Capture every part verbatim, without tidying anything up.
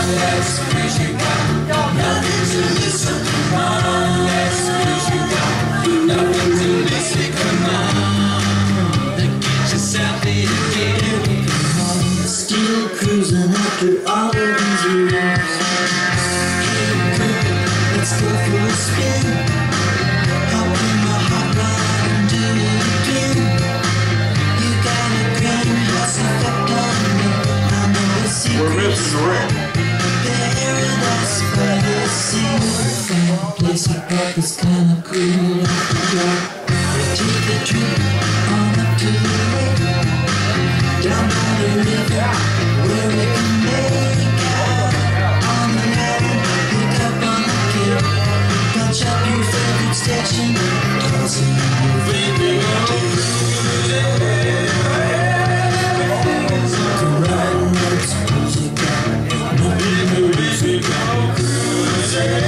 let's cruise you got nothing to listen. Come on, let's cruise you got nothing to listen. Come on, get yourself in gear. Still cruising after all of these years. Hey, girl, let's go for a spin. Hop in my hot rod and do it again. You got a grindhouse effect on me. I know a secret. We're missing the ring. Paradise by the sea. Place like that is kinda cool after dark. Take a trip on up to the lake. Down by the river where we can make out. On the island, hook up on the kid. Punch up your favorite station. Toss in your favorite Go riding, let's cruise it down. Nothing to lose, we go cruising.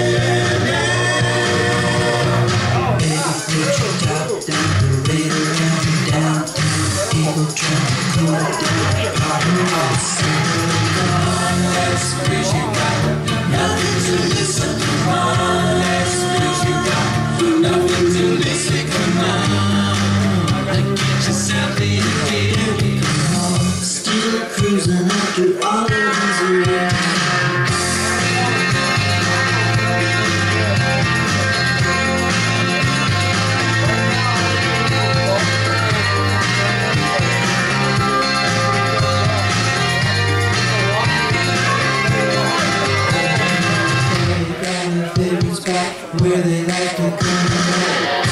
Baby, put your top down, the radar counting down. People trying to cool it down. Come on, let's cruise you got nothing to listen. Come on, let's cruise you got nothing to listen. Come on, get yourself in gear. Still cruising after all of these years. Favorites back where they like to come back.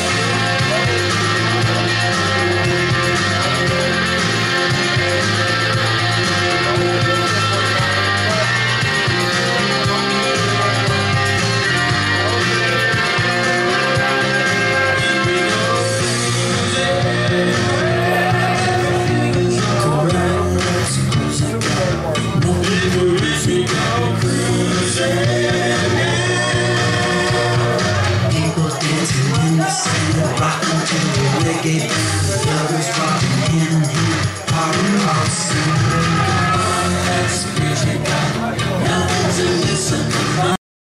Go riding, let's cruise it down. Nothing to lose, we go cruising. People dancing in the sand, rocking to the reggae band. Lovers rocking hand in hand.